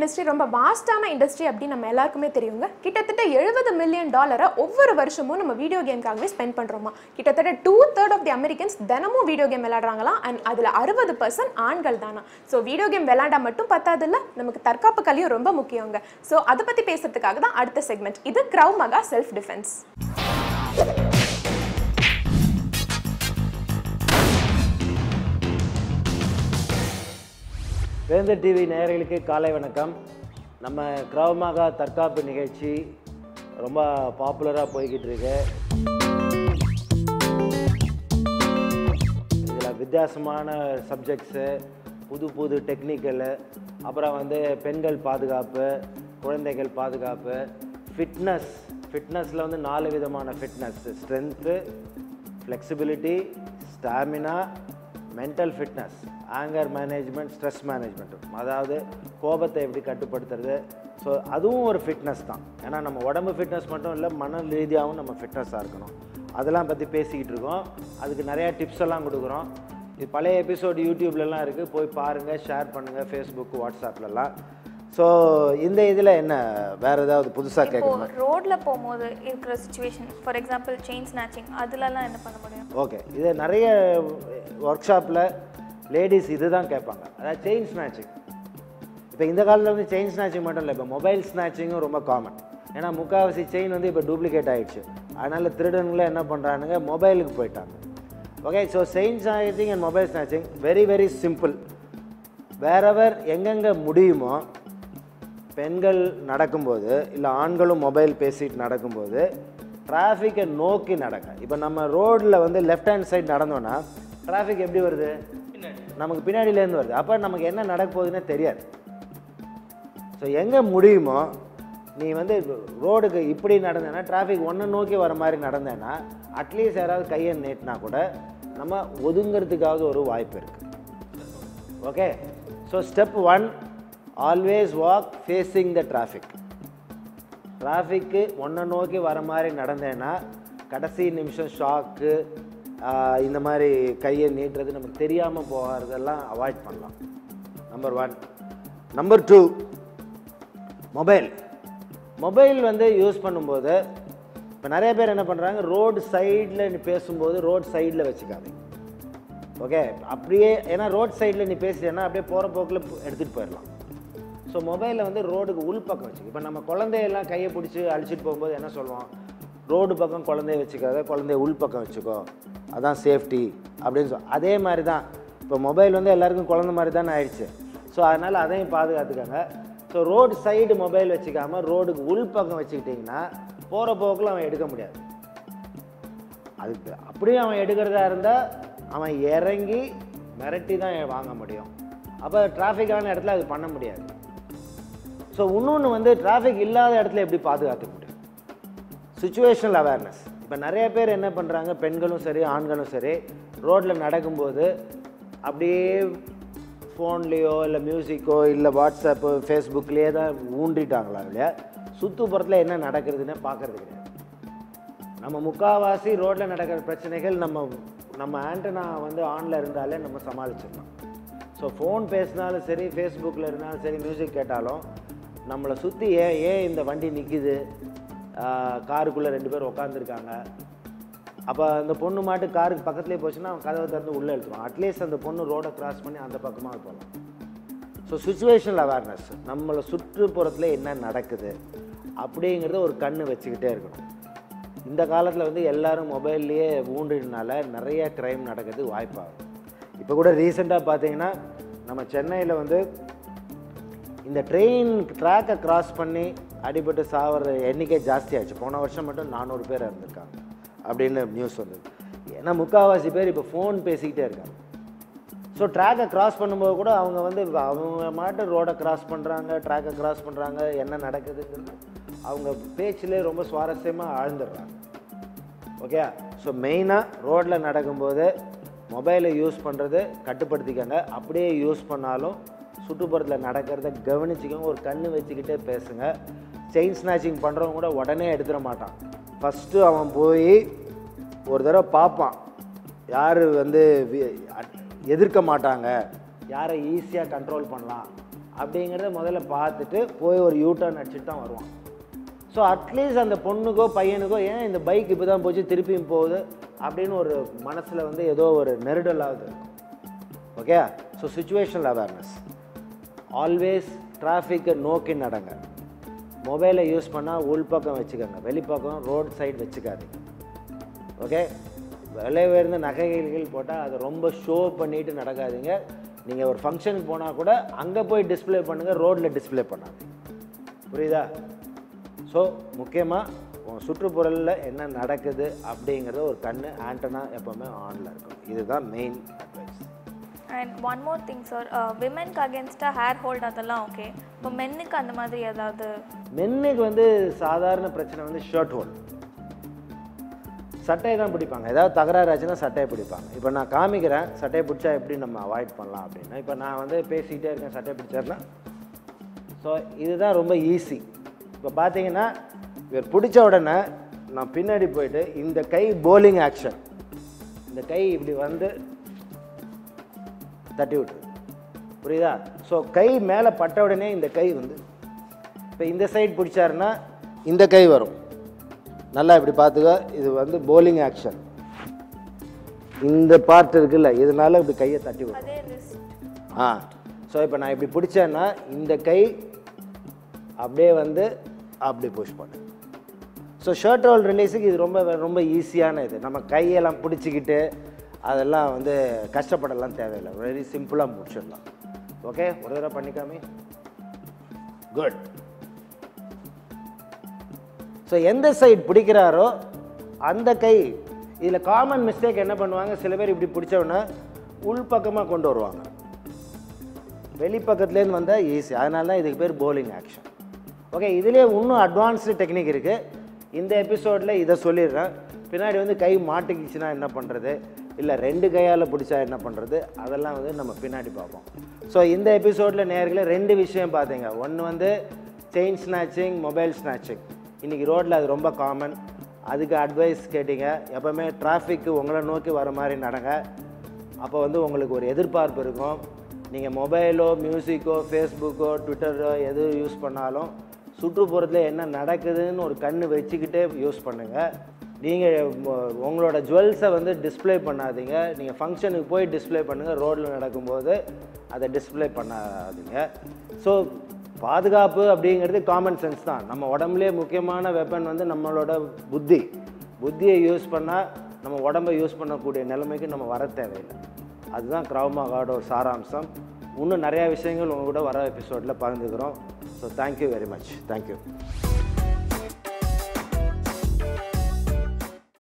Industry ரொம்ப வாஸ்டான industry அப்படின்னு நம்ம எல்லாருக்குமே தெரியுங்க. கிட்டத்தட்ட $70 மில்லியன் ஒவ்வொரு வருஷமும் நம்ம வீடியோ கேம்காகவே ஸ்பெண்ட் பண்றோமா. கிட்டத்தட்ட 2/3 ஆஃப் தி அமெரிக்கன்ஸ் தினமும் வீடியோ கேம் விளையாடுறாங்களாம். அண்ட் அதுல 60% ஆண்கள் தானா. ஸோ வீடியோ கேம் விளையாண்டா மட்டும் பத்தாது இல்ல, நமக்கு தற்காப்பு கலையும் ரொம்ப முக்கியங்க. ஸோ அதை பத்தி பேசுறதுக்காக தான் அடுத்த செக்மெண்ட். இது கிரவ் மகா செல்ஃப் டிஃபென்ஸ். வேந்தர் டிவி நேயர்களுக்கு காலை வணக்கம். நம்ம கிராவ் மாகா தற்காப்பு நிகழ்ச்சி ரொம்ப பாப்புலராக போய்கிட்டு இருக்கு. இதில் வித்தியாசமான சப்ஜெக்ட்ஸு, புது டெக்னிக்கலு, அப்புறம் பெண்கள் பாதுகாப்பு, குழந்தைகள் பாதுகாப்பு, ஃபிட்னஸில் 4 விதமான fitness: strength, flexibility, stamina, mental fitness, anger management, stress management, அதாவது கோபத்தை எப்படி கட்டுப்படுத்துறது. ஸோ அதுவும் ஒரு ஃபிட்னஸ் தான். ஏன்னா நம்ம உடம்பு ஃபிட்னஸ் மட்டும் இல்லை, மன ரீதியாகவும் நம்ம ஃபிட்னஸாக இருக்கணும். அதெல்லாம் பற்றி பேசிக்கிட்டு இருக்கோம். அதுக்கு நிறையா டிப்ஸ் எல்லாம் கொடுக்குறோம். இது பழைய எபிசோடு யூடியூப்லலாம் இருக்குது, போய் பாருங்கள், ஷேர் பண்ணுங்கள், ஃபேஸ்புக், வாட்ஸ்அப்லலாம். ஸோ இந்த இதில் என்ன வேறு ஏதாவது புதுசாக கேட்கணும்? ரோட்டில் போகும்போது இருக்கிற situation, for example chain snatching, அதுலலாம் என்ன பண்ண முடியும்? ஓகே, இது நிறைய ஒர்க் ஷாப்பில் லேடிஸ் இது தான் கேட்பாங்க, அதாவது செயின் ஸ்நாச்சிங். இப்போ இந்த காலத்தில் செயின் ஸ்நாச்சிங் மட்டும் இல்லை, இப்போ மொபைல் ஸ்நாச்சிங்கும் ரொம்ப காமன். ஏன்னா முக்கால்வாசி செயின் இப்போ டூப்ளிகேட் ஆகிடுச்சு. அதனால் திருடனுங்களே என்ன பண்ணுறானுங்க, மொபைலுக்கு போயிட்டாங்க. Okay, so chain snatching and mobile snatching very simple. வேறவர் எங்கெங்கே முடியுமோ, பெண்கள் நடக்கும்போது இல்லை ஆண்களும் மொபைல் பேசிட்டு நடக்கும்போது டிராஃபிக்கை நோக்கி நடக்க. இப்போ நம்ம ரோடில் லெஃப்ட் ஹேண்ட் சைடு நடந்தோன்னா டிராஃபிக் எப்படி வருது, நமக்கு பின்னாடியிலேருந்து வருது. அப்போ நமக்கு என்ன நடக்க போகுதுன்னே தெரியாது. ஸோ எங்கே முடியுமோ நீ ரோடுக்கு இப்படி நடந்தேன்னா, டிராஃபிக் ஒன்றை நோக்கி வர மாதிரி நடந்தேன்னா, அட்லீஸ்ட் யாராவது கையை நீட்டினா கூட நம்ம ஒதுங்கிறதுக்காக ஒரு வாய்ப்பு இருக்குது. Okay, so step 1, always walk facing the traffic. டிராஃபிக்கு ஒன்றை நோக்கி வர மாதிரி நடந்தேன்னா கடைசி நிமிஷம் ஷாக்கு, இந்த மாதிரி கையை நீட்டுறது, நமக்கு தெரியாமல் போகிறதெல்லாம் அவாய்ட் பண்ணலாம். நம்பர் 1. நம்பர் 2, மொபைல் யூஸ் பண்ணும்போது இப்போ நிறைய பேர் என்ன பண்ணுறாங்க, ரோடு சைடில் நீ பேசும்போது ரோடு சைடில் வச்சுக்காதீங்க. ஓகே, அப்படியே, ஏன்னா ரோட் சைடில் நீ பேசுகிறேன்னா அப்படியே போகிற போக்கில் எடுத்துகிட்டு போயிடலாம். ஸோ மொபைலில் ரோடுக்கு உள்பக்கம் வச்சுக்க. இப்போ நம்ம குழந்தையெல்லாம் கையை பிடிச்சி அழிச்சிட்டு போகும்போது என்ன சொல்லுவோம், ரோடு பக்கம் குழந்தைய வச்சுக்காத, குழந்தைய உள்பக்கம் வச்சுக்கோ, அதான் சேஃப்டி அப்படின்னு அதே மாதிரி தான் இப்போ மொபைல் எல்லாருக்கும் குழந்தை மாதிரி தானே ஆயிடுச்சு. ஸோ அதனால் அதையும் பாதுகாத்துக்காங்க. ஸோ ரோடு சைடு மொபைல் வச்சுக்காமல் ரோடுக்கு உள்பக்கம் வச்சுக்கிட்டிங்கன்னா போகிற போக்கில் அவன் எடுக்க முடியாது. அதுக்கு அப்படியே அவன் எடுக்கிறதா இருந்தால் அவன் இறங்கி மிரட்டி தான் வாங்க முடியும். அப்போ டிராஃபிக்கான இடத்துல அது பண்ண முடியாது. ஸோ இன்னொன்று டிராஃபிக் இல்லாத இடத்துல எப்படி பாதுகாத்துக்க முடியும், சிச்சுவேஷனல் அவேர்னஸ். இப்போ நிறைய பேர் என்ன பண்ணுறாங்க, பெண்களும் சரி ஆண்களும் சரி, ரோட்டில் நடக்கும்போது அப்படியே ஃபோன்லேயோ இல்லை மியூசிக்கோ இல்லை வாட்ஸ்அப்பு ஃபேஸ்புக்லேயே தான் ஊண்டிட்டாங்களா இல்லையா, சுற்றுப்புறத்தில் என்ன நடக்கிறதுன்னு பார்க்குறது கிடையாது. நம்ம முக்கால்வாசி ரோட்டில் நடக்கிற பிரச்சனைகள் நம்ம ஆண்டனா ஆனில் இருந்தாலே நம்ம சமாளிச்சிடலாம். ஸோ ஃபோன் பேசினாலும் சரி, ஃபேஸ்புக்கில் இருந்தாலும் சரி, மியூசிக் கேட்டாலும் நம்மளை சுற்றி ஏன் இந்த வண்டி நிற்கிது, காருக்குள்ளே 2 பேர் உட்காந்துருக்காங்க, அப்போ அந்த பொண்ணு மாட்டு காருக்கு பக்கத்துலேயே போச்சுன்னா அவன் கதவை திறந்து உள்ளே எடுத்துருவான். அட்லீஸ்ட் அந்த பொண்ணு ரோடை கிராஸ் பண்ணி அந்த பக்கமாக போகலாம். ஸோ சிச்சுவேஷனல் அவேர்னஸ், நம்மளை சுற்றுப்புறத்தில் என்ன நடக்குது அப்படிங்கிறத ஒரு கண்ணு வச்சுக்கிட்டே இருக்கணும். இந்த காலத்தில் எல்லோரும் மொபைல்லையே ஊண்டினால நிறைய க்ரைம் நடக்கிறதுக்கு வாய்ப்பாகும். இப்போ கூட ரீசெண்டாக பார்த்தீங்கன்னா நம்ம சென்னையில் இந்த ட்ரெயின் ட்ராக்கை கிராஸ் பண்ணி அடிபட்டு சாவர எண்ணிக்கை ஜாஸ்தி ஆகிடுச்சு. போன வருஷம் மட்டும் 400 பேர் இருந்திருக்காங்க அப்படின்னு நியூஸ் வந்தது. ஏன்னா முக்கால்வாசி பேர் இப்போ ஃபோன் பேசிக்கிட்டே இருக்காங்க. ஸோ ட்ராக்கை கிராஸ் பண்ணும்போது கூட அவங்க மாட்டு ரோடை கிராஸ் பண்ணுறாங்க, ட்ராக்கை கிராஸ் பண்ணுறாங்க, என்ன நடக்குதுங்கிறது அவங்க பேச்சிலே ரொம்ப சுவாரஸ்யமாக ஆழ்ந்துடுறாங்க. ஓகே, ஸோ மெயினாக ரோட்டில் நடக்கும்போது மொபைலை யூஸ் பண்ணுறது கட்டுப்படுத்திக்கங்க. அப்படியே யூஸ் பண்ணாலும் சுற்றுப்புறத்தில் நடக்கிறத கவனிச்சிக்கோங்க, ஒரு கண்ணு வச்சுக்கிட்டே பேசுங்க. செயின் ஸ்நாச்சிங் பண்ணுறவங்க கூட உடனே எடுத்துட மாட்டான். ஃபஸ்ட்டு அவன் போய் ஒரு தடவை பார்ப்பான், யார் எதிர்க்க மாட்டாங்க, யாரை ஈஸியாக கண்ட்ரோல் பண்ணலாம் அப்படிங்கிறத முதல்ல பார்த்துட்டு போய் ஒரு யூட்டர்ன் அடிச்சுட்டு தான் வருவான். ஸோ அட்லீஸ்ட் அந்த பொண்ணுக்கோ பையனுக்கோ ஏன் இந்த பைக் இப்போ தான் போச்சு திருப்பியும் போகுது அப்படின்னு ஒரு மனசில் வந்து ஏதோ ஒரு நெருடலாவது இருக்கும். Okay, so situational awareness. Always டிராஃபிக்கை நோக்கி நடங்க. மொபைலை யூஸ் பண்ணால் உள்பக்கம் வச்சுக்கோங்க, வெளிப்பக்கம் ரோட் சைடு வச்சுக்காதீங்க. ஓகே, விலை உயர்ந்த நகைகள் போட்டால் அதை ரொம்ப ஷோ பண்ணிட்டு நடக்காதீங்க. நீங்கள் ஒரு ஃபங்க்ஷனுக்கு போனால் கூட அங்கே போய் டிஸ்பிளே பண்ணுங்கள், ரோட்டில் டிஸ்பிளே பண்ணாதீங்க. புரியுதா? ஸோ முக்கியமாக உங்கள் சுற்றுப்புறலில் என்ன நடக்குது அப்படிங்கிறத ஒரு கண்ணு ஆண்டனா எப்போவுமே ஆனில் இருக்கும். இதுதான் main advice. And one more thing sir, விமென்க்கு அகேன்ஸ்டாக ஹேர் ஹோல்ட் அதெல்லாம் ஓகே. இப்போ மென்னுக்கு அந்த மாதிரி ஏதாவது? மென்னுக்கு வந்து சாதாரண பிரச்சனை வந்து ஷர்ட் ஹோல்ட், சட்டையை தான் பிடிப்பாங்க. ஏதாவது தகராறு ஆச்சுன்னா சட்டையை பிடிப்பாங்க. இப்போ நான் காமிக்கிறேன் சட்டையை பிடிச்சா எப்படி நம்ம அவாய்ட் பண்ணலாம் அப்படின்னா. இப்போ நான் வந்து பேசிக்கிட்டே இருக்கேன், சட்டையை பிடிச்சேன்னா ஸோ இதுதான் ரொம்ப ஈஸி. இப்போ பார்த்தீங்கன்னா இவர் பிடிச்ச உடனே நான் பின்னாடி போயிட்டு இந்த கை போலிங் ஆக்ஷன், இந்த கை இப்படி வந்து தட்டி விட்டுரு. புரியுதா? ஸோ கை மேலே பட்ட உடனே இந்த கை வந்து இப்போ இந்த சைடு பிடிச்சாருன்னா இந்த கை வரும். நல்லா இப்படி பார்த்துக்க, இது வந்து போலிங் ஆக்ஷன். இந்த பார்ட் இருக்குல்ல, இதனால இப்படி கையை தட்டி விடும். ஸோ இப்போ நான் இப்படி பிடிச்சேன்னா இந்த கை அப்படியே வந்து அப்படி புஷ் பண்ணு. ஸோ ஷர்ட் ரோல் ரிலீஸுக்கு இது ரொம்ப ரொம்ப ஈஸியான இது. நம்ம கையெல்லாம் பிடிச்சிக்கிட்டு அதெல்லாம் வந்து கஷ்டப்படலாம் தேவையில்லை, வெரி சிம்பிளாக முடிச்சிடலாம். ஓகே, ஒரு தடவை பண்ணிக்காமே. குட். ஸோ எந்த சைடு பிடிக்கிறாரோ அந்த கை. இதில் காமன் மிஸ்டேக் என்ன பண்ணுவாங்க, சில பேர் இப்படி பிடிச்சோன்னா உள்பக்கமாக கொண்டு வருவாங்க, வெளிப்பக்கத்துலேருந்து வந்தால் ஈஸி. அதனால தான் இதுக்கு பேர் போலிங் ஆக்ஷன். ஓகே, இதுலேயே இன்னும் அட்வான்ஸ்டு டெக்னிக் இருக்குது. இந்த எபிசோடில் இதை சொல்லிடுறேன். பின்னாடி வந்து கை மாட்டிக்கிச்சுன்னா என்ன பண்ணுறது, இல்லை ரெண்டு கையால் பிடிச்சா என்ன பண்ணுறது, அதெல்லாம் வந்து நம்ம பின்னாடி பார்ப்போம். ஸோ இந்த எபிசோடில் நேர்களே ரெண்டு விஷயம் பார்த்தீங்க. ஒன்று வந்து செயின் ஸ்நாச்சிங், மொபைல் ஸ்நாச்சிங். இன்றைக்கி ரோட்டில் அது ரொம்ப காமன். அதுக்கு அட்வைஸ் கேட்டிங்க. எப்போவுமே டிராஃபிக்கு உங்களை நோக்கி வர மாதிரி நடங்க. அப்போ வந்து உங்களுக்கு ஒரு எதிர்பார்ப்பு இருக்கும். நீங்கள் மொபைலோ மியூசிக்கோ ஃபேஸ்புக்கோ ட்விட்டரோ எது யூஸ் பண்ணாலும் சுற்றுப்புறத்தில் என்ன நடக்குதுன்னு ஒரு கண்ணு வச்சுக்கிட்டே யூஸ் பண்ணுங்கள். நீங்கள் உங்களோட ஜுவல்ஸை வந்து டிஸ்பிளே பண்ணாதீங்க. நீங்கள் ஃபங்க்ஷனுக்கு போய் டிஸ்பிளே பண்ணுங்கள், ரோட்டில் நடக்கும்போது அதை டிஸ்பிளே பண்ணாதீங்க. ஸோ பாதுகாப்பு அப்படிங்கிறது காமன் சென்ஸ் தான். நம்ம உடம்புலேயே முக்கியமான வெப்பன் வந்து நம்மளோட புத்தியை யூஸ் பண்ணால் நம்ம உடம்பை யூஸ் பண்ணக்கூடிய நிலைமைக்கு நம்ம வர தேவையில்லை. அதுதான் கிராவ் மாகாவோட ஒரு சாராம்சம். இன்னும் நிறையா விஷயங்கள் உங்கள் கூட வர எபிசோடில் பகிர்ந்துக்கிறோம். So thank you very much. Thank you.